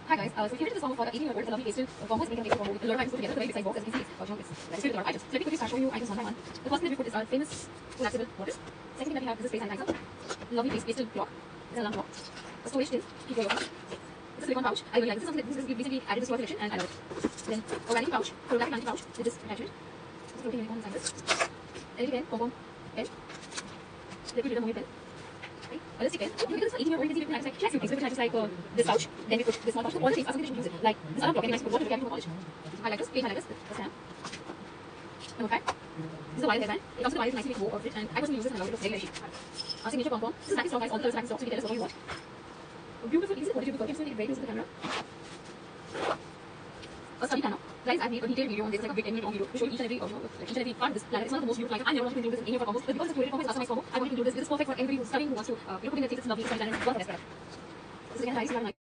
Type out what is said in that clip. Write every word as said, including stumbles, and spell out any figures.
Hi guys, uh, so if you this combo for the eighteen year old, it's a lovely pastel uh, combo. It's made from a lot of items put together. It's a very big size box. As you can see, it's, uh, you know, it's, it's filled with a lot of items. So let me quickly start showing you items one by one. The first thing that we put is our famous collapsible bottles. Second thing that we have is a space sanitizer. Lovely face pastel block. It's an alarm clock. A storage tin. Keep your yogurt. It's a silicone pouch. I really like this. This is something that this is recently added this to our collection and I love it. Then a vanity pouch, photographic vanity pouch with this attachment. It's floating unicorn inside this. L E D pen, pom pom pen. Liquid rhythm homemade pen. Right? A lipstick pen. You can this for eighteen year old, you can see we have like few things. We put items like uh, this pouch. Then we put this small pouch. So all the things are something that you should use it. Like this alarm clock. Very nice to put water to carry to college. Highlighters, page highlighters, a stamp, a notepad. This is a wire hairband. It comes with a wire nicely with a bow of it, and I personally use this and I love it. It looks very very cheap. Our signature pom pom. This is nice stock guys. All the colors are nice stock, so you can tell us what you want. A beautiful, easy to hold. It's very close to the camera. A study planner. Guys, I've made a detailed video on this. It's like a big ten minute long video to show each and every, uh, you know, like each and every part of this planner. It's one of the most beautiful items. I never wanted to include this in any of our combos, but because it's a curated combo, it's a customized combo, I wanted to include this. This is perfect for everybody who's studying, who wants to, uh, you know, put in their thesis. It's lovely. It's a study planner. It's worth the best product. This is again a very similar.